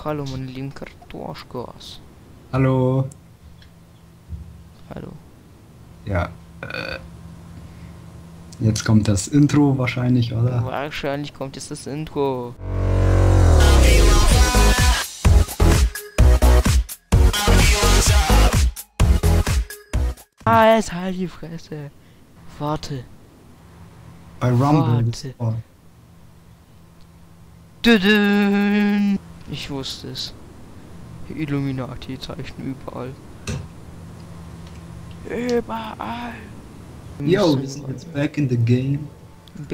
Hallo, meine lieben Kartoschkas. Hallo. Hallo. Ja. Jetzt kommt das Intro wahrscheinlich, oder? Wahrscheinlich kommt jetzt das Intro. Ah, jetzt halt die Fresse. Warte. Bei Rumble. Warte. Oh. Düdün. Ich wusste es. Illuminati-Zeichen überall. Überall. Yo, wir sind jetzt back in the game. Big.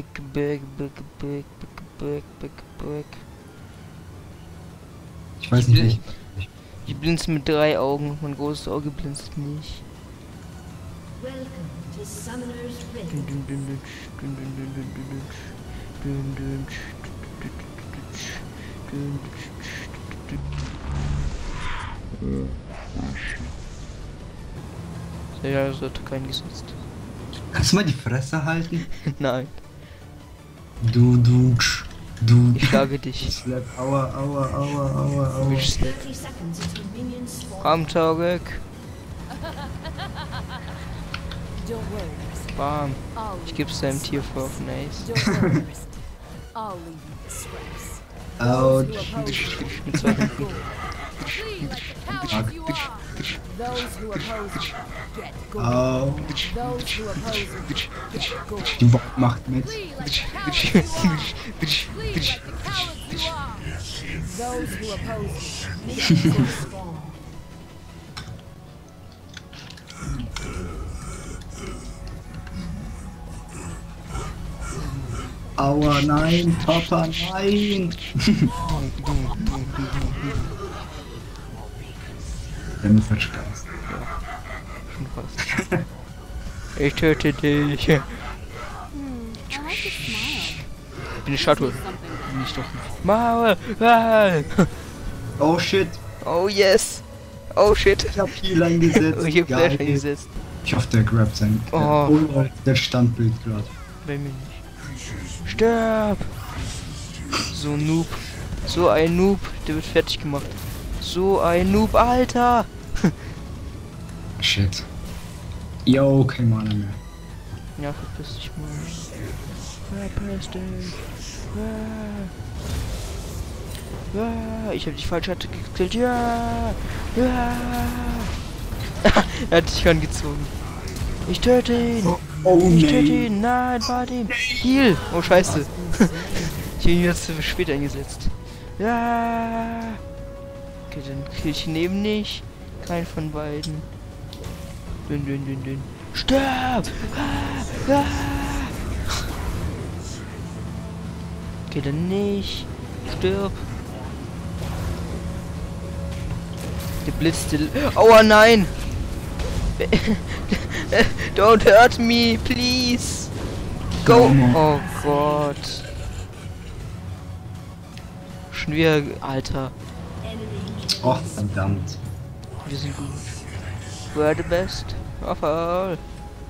Ich weiß nicht, welche. Ich blinze mit 3 Augen. Mein großes Auge blinzt nicht. Welcome to Summoner's Rift. Ja, das hat keinen gesetzt. Kannst du mal die Fresse halten? Nein, Du. ich schlage dich. Slap. Aua. Ich slap. 30 seconds until minions spawn. Komm zurück. Don't worry, Kristen. Bam. I'll Ich leave geb's you deinem the Tier scraps. für Nice. Don't worry, Kristen. I'll leave you the scraps. Ouch. Those who oppose you Mit 2 Händen. flee like the cowards you are. Those who oppose you get gold. Au. Those who oppose you get gold. Die Wort macht mit. Flee like the cowards you are. Flee like the cowards you are. Those who oppose you minions will spawn. Aua, nein. Papa, nein. Der ist halt Spaß. Schon fast. Ich töte dich. Ich bin eine Statue. Bin ich doch nicht. Maul. Oh shit. Oh yes. Oh shit. Ich hab viel eingesetzt. Ich hab Flash Geil. eingesetzt. Ich hoffe, der grabt sein. Oh. Der Standbild gerade. Bei mir nicht. Stirb! So ein Noob. So ein Noob. Der wird fertig gemacht. So ein Noob, Alter! Shit. Yo, kein Mana mehr. Ja, verpiss dich mal. Verpiss dich. Ich hab dich falsch gekillt. Ja! Er hat dich angezogen. Ich töte ihn! Oh Ich töte nee. ihn! Nein, warte ihn! Heal! Oh scheiße! Ich hab ihn jetzt zu spät eingesetzt. Ja! Okay, dann kill ich ihn eben nicht. Kein von beiden. Dünn. Stirb! Okay, dann nicht. Stirb! Der Blitz, der... Oh nein! Don't hurt me, please! Go! Oh Gott! Schon wieder, Alter. Oh, verdammt. Wir sind gut. We're the best of all.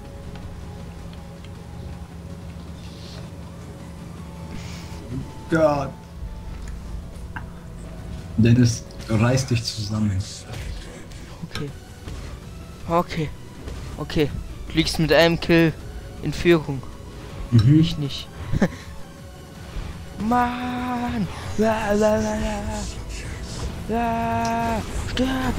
Gott. Dennis, reiß dich zusammen. Okay. Du liegst mit einem Kill in Führung. Mhm. Ich nicht. Mann! Stirb!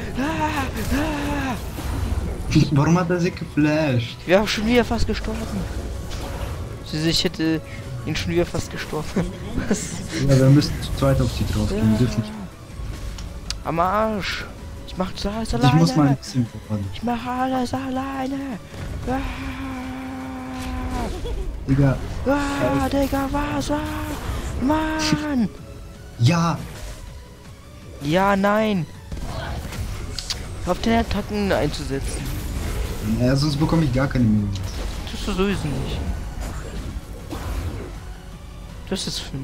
Warum hat er sich geflasht? Wir haben schon wieder fast gestorben. Ich hätte ihn schon wieder fast gestorben. Was? Ja, wir müssen zu zweit auf die drauf gehen. Wir dürfen nicht. Am Arsch! Ich mach das alles Ich alleine! muss mal ein bisschen voran. Ich mach alles alleine! Digga. Digga, was? Mann! Ja. Ja, nein! Hör auf den Attacken einzusetzen. Ja, sonst bekomme ich gar keine Minions. Tust du sowieso nicht. Das ist 5.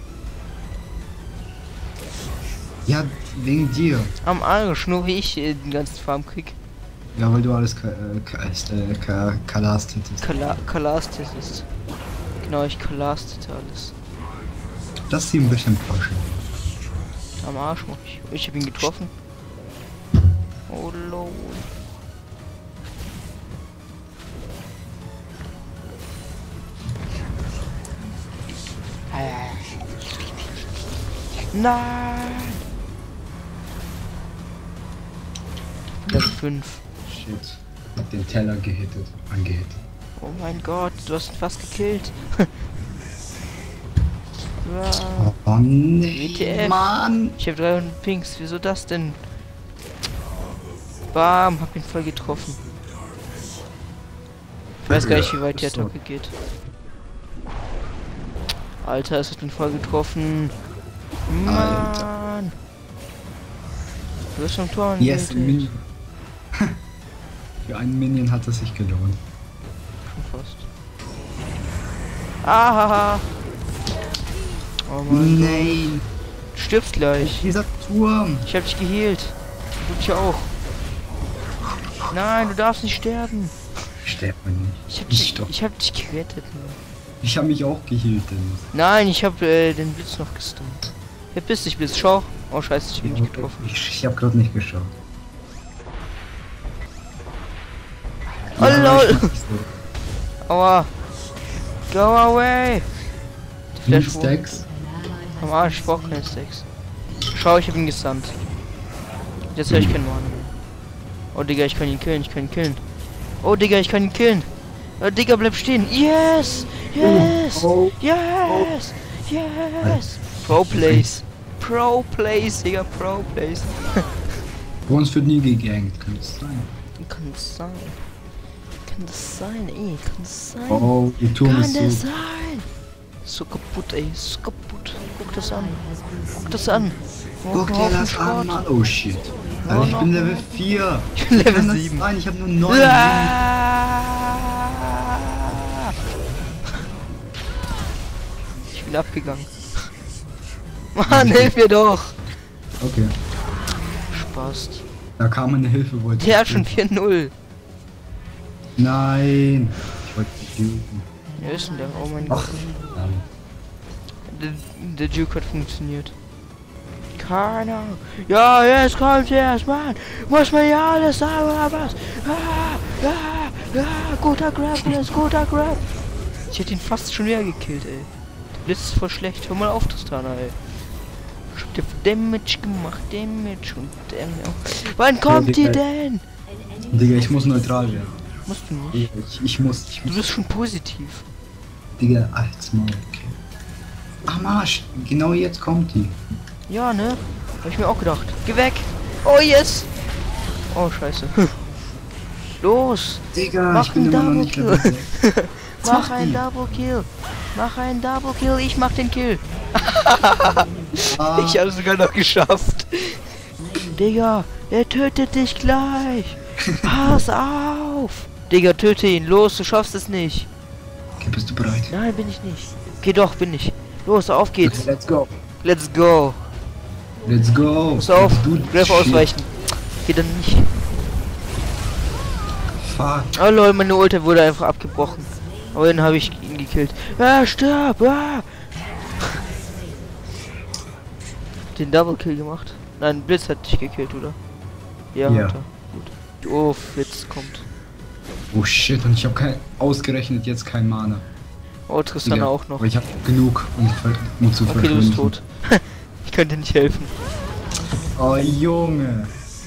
Ja, wegen dir. Am Arsch, nur wie ich den ganzen Farm krieg. Ja, weil du alles kalast hättest. Kalastet ist. Genau, ich kalastete alles. Das sieht ein bisschen Porsche. Am Arsch mach ich. Ich hab ihn getroffen. Oh lol. Nein! Level 5. Shit. Hab den Teller angehittet. Oh mein Gott, du hast ihn fast gekillt. Oh nee, WTF. Mann! Ich habe 300 Pinks, wieso das denn? Bam, hab ihn voll getroffen. Ich weiß gar nicht, wie weit die Attacke geht. Alter, es hat ihn voll getroffen. Mann! Du bist schon Tor. Yes, Minion. Für einen Minion hat es sich gelohnt. Schon fast. Ahaha! Oh Mann. Nein! Du stirbst gleich. Dieser Turm! Ich hab dich geheilt. Du dich auch. Nein, du darfst nicht sterben. Sterb mir nicht. Ich hab dich gerettet. Mann. Ich habe mich auch geheilt, Dennis. Nein, ich hab den Blitz noch gestunt. Verpiss dich, Blitz. Schau. Oh scheiße, ich bin nicht getroffen. Ich habe gerade nicht geschaut. Oh lol. Aua. Go away. Die Flash Stacks. am Arsch, ich brauch keine Stacks. Schau, ich hab ihn gestunt. Jetzt hab ich keinen Mana mehr. Oh Digga, ich kann ihn killen, Oh Digga, ich kann ihn killen. Oh Digga, bleib stehen. Yes! Yes! Oh. Yes! Yes! Pro Plays. Pro Plays, Digga, Pro Plays. Bei uns wird nie gegankt, kann es sein. Kann das sein? Kann das sein, ey? Kann das sein? Oh, der Turm Kann ist das so. sein? So kaputt, ey. So kaputt. Guck das an. Guck das an. Guck dir das an, Mann. Oh shit. Alter, ich bin Level 4. Ich bin Level Kann das 7. sein? Ich habe nur 9. Ich bin abgegangen. Mann, hilf mir doch. Okay. Spaß. Da kam eine Hilfe, wollte Der hat ich schon tun. 4-0. Nein. Ich wollte dich töten. Wer ist denn der? Oh mein Ach. Gott. Der Duke hat funktioniert. Keine Ahnung. Ja, jetzt kommt erst, Mann. Muss man ja alles sagen, oder was? Guter Grab, das guter Grab. Ich hätte ihn fast schon wieder gekillt, ey. Der Blitz ist voll schlecht. Hör mal auf, Tristana, ey. Ich hab dir Damage gemacht, Damage und Damage. Wann kommt die denn? Digga, ich muss neutral werden. Musst du nicht. Ich muss. Du bist schon positiv. Digga, als Maul, okay. Am Arsch, genau jetzt kommt die. Ja, ne? Hab ich mir auch gedacht. Geh weg! Oh, yes! Oh, scheiße. Los! Digga, Mach ich bin einen immer noch Double nicht Kill. Level 6. Mach einen Double Kill! Mach einen Double Kill! Ich mach den Kill! Ah, Ich hab's sogar noch geschafft! Digga, er tötet dich gleich! Pass auf! Digga, töte ihn! Los, du schaffst es nicht! okay, bist du bereit? Nein, bin ich nicht. Okay, doch, bin ich. Los, auf geht's! Okay, let's go. Let's go! Let's go. Pass auf! Du Greif ausweichen! Geht dann nicht. Fuck. Oh lol, meine Ulti wurde einfach abgebrochen. Aber dann habe ich ihn gekillt. Ah, stirb! Ah! Den Double Kill gemacht. Nein, Blitz hat dich gekillt, oder? Ja, Ja. hat er. Gut. Oh, Blitz kommt. Oh shit, und ich habe ausgerechnet jetzt kein Mana. Oh, Tristana Digga, auch noch. Aber ich habe genug, um zu Okay, du bist verschwinden. tot. Ich könnte nicht helfen. Oh Junge.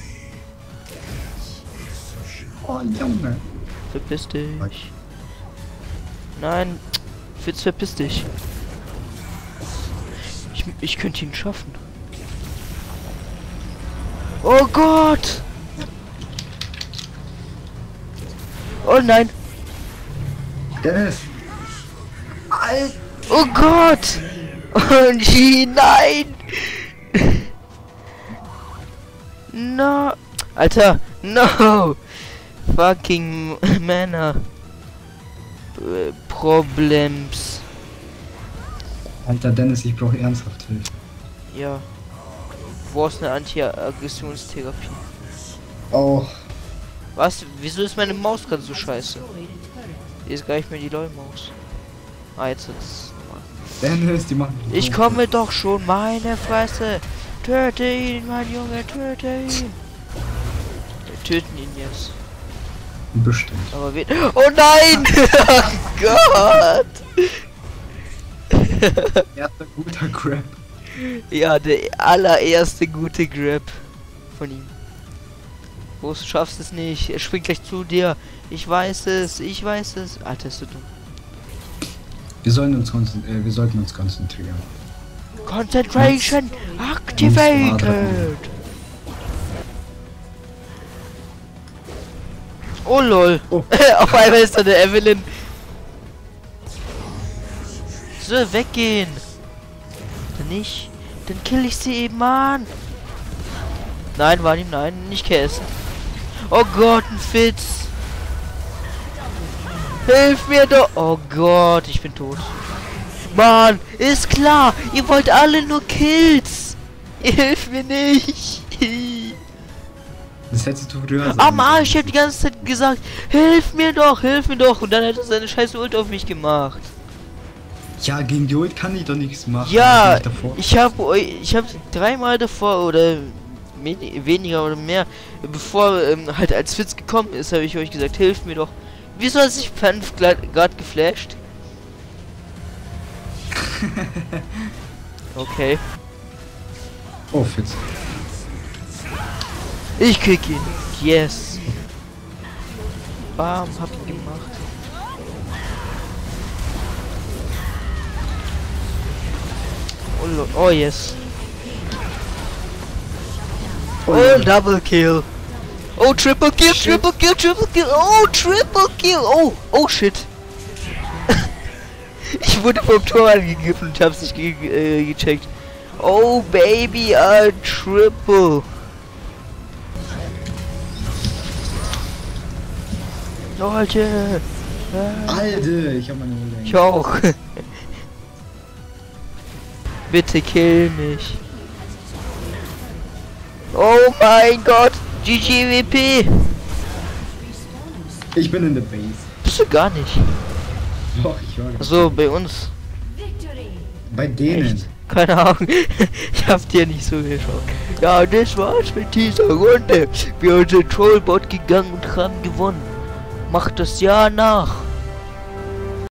Oh Junge. Verpiss dich. Nein, Fitz, verpiss dich. Ich könnte ihn schaffen. Oh Gott! Oh nein! Dennis. Oh Gott! Und nein! No! Alter, no! Fucking Männer. Problems. Alter Dennis, ich brauche ernsthaft Hilfe. Ja. Du brauchst eine Anti-Aggressionstherapie. Oh. Was? Wieso ist meine Maus gerade so scheiße? Hier ist gar nicht mehr die LOL-Maus. Ah, jetzt ist es normal. Dennis, die machen. Ich komme doch schon, meine Fresse. Töte ihn, mein Junge, töte ihn. Wir töten ihn jetzt. Bestimmt. Aber wir... Oh nein! Oh Gott! Erster guter Grab. Ja, der allererste gute Grab von ihm. Du schaffst es nicht. Er springt gleich zu dir. Ich weiß es, ich weiß es. Alter, ist so dumm. Wir sollten uns konzentrieren. Concentration activated. Oh lol. Oh. Auf einmal ist da der Evelyn. So, weggehen. Dann nicht. Dann kill ich sie eben an. Nein, war ihm nein, nicht Käse. Oh Gott, ein Fitz. Hilf mir doch. Oh Gott, ich bin tot. Mann, ist klar. Ihr wollt alle nur Kills. Ihr hilft mir nicht. Das hättest du früher sagen Am Arsch, ich sollen. hab die ganze Zeit gesagt, hilf mir doch, hilf mir doch. Und dann hat er seine scheiß Ult auf mich gemacht. Ja, gegen die Ult kann ich doch nichts machen. Ja, Davor. ich hab dreimal davor oder weniger oder mehr, bevor halt als Fitz gekommen ist, habe ich euch gesagt, hilft mir doch. Wieso hat sich Panf gerade geflasht? Okay. Oh, Fitz. Ich krieg ihn. Yes. Bam, hab ihn gemacht. Oh, oh yes. Oh, double kill. Oh, triple kill, triple kill, triple kill. Oh, triple kill. Oh, oh shit. Ich wurde vom Tor angegriffen und hab's nicht gecheckt. Oh, baby, a triple. Leute. Alter, ich hab meine Ult. Ich auch. Bitte kill mich. Oh mein Gott. GGWP. Ich bin in der Base. Bist du gar nicht. Doch, ich war. So, bei uns. Bei denen. Echt? Keine Ahnung. Ich hab dir nicht so geschaut. Ja, das war's mit dieser Runde. Wir sind Trollbot gegangen und haben gewonnen. Macht das ja nach.